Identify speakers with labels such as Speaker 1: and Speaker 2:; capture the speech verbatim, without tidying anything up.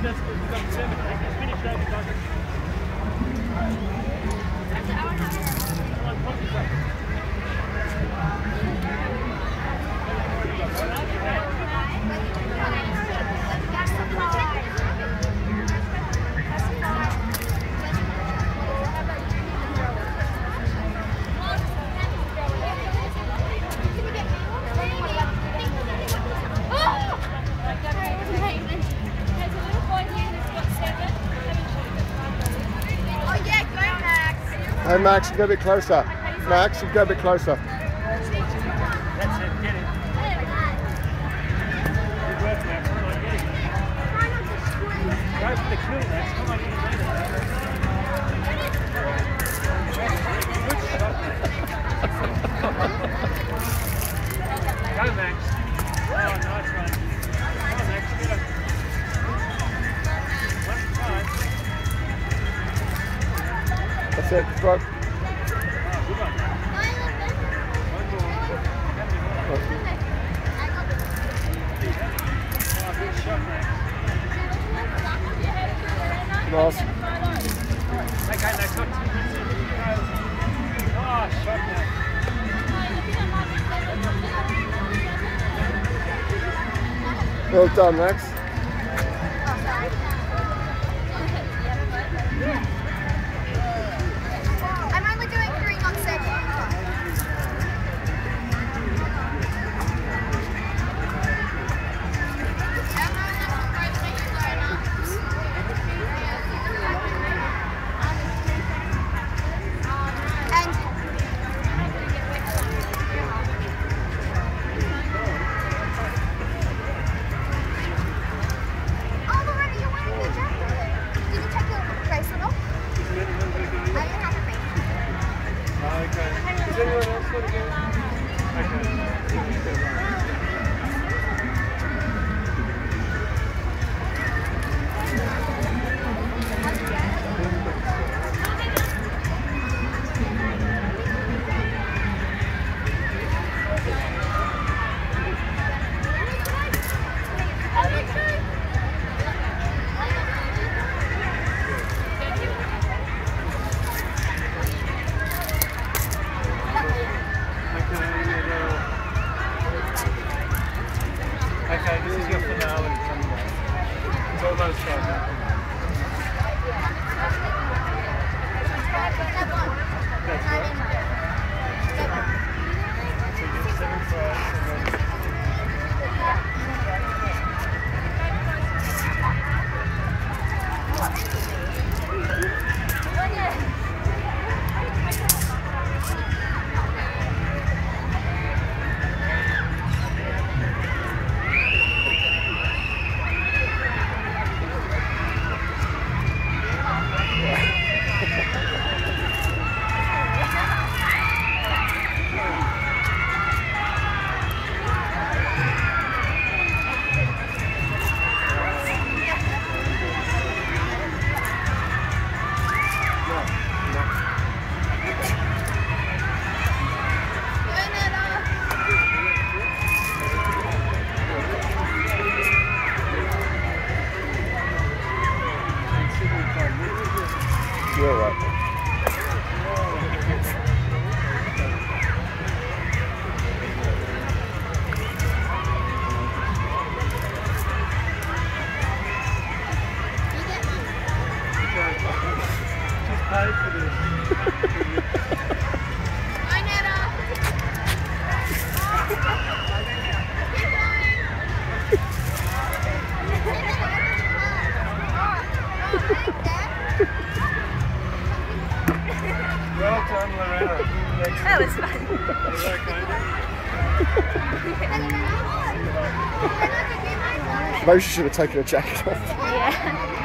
Speaker 1: Hey Max, you go a bit closer. Max, you go a bit closer.
Speaker 2: That's it, get it. Good work, Max. Come on, get it. Go for the kill, Max. Come on, you can do that. Good shot, Max. Go, Max. Oh, nice one. Come on, Max, get it. One time.
Speaker 1: That's it, go.
Speaker 2: Oh, good one. One more. Oh, good shot, Max.
Speaker 1: Nice.
Speaker 2: Okay, Max, not too good. Oh, shot, Max.
Speaker 1: Well done, Max.
Speaker 3: I'm only doing three, not seven.
Speaker 2: Is anyone else want to go? Okay. Okay, this is your finale. It's almost done. That's right. So you get seven fries and then...
Speaker 1: You're right.
Speaker 2: Just paid for this.
Speaker 3: Hi, Nana.
Speaker 2: Well done, Lorena.
Speaker 4: That was fun.
Speaker 2: Is that okay?
Speaker 1: Maybe she should have taken her jacket off.
Speaker 4: Yeah.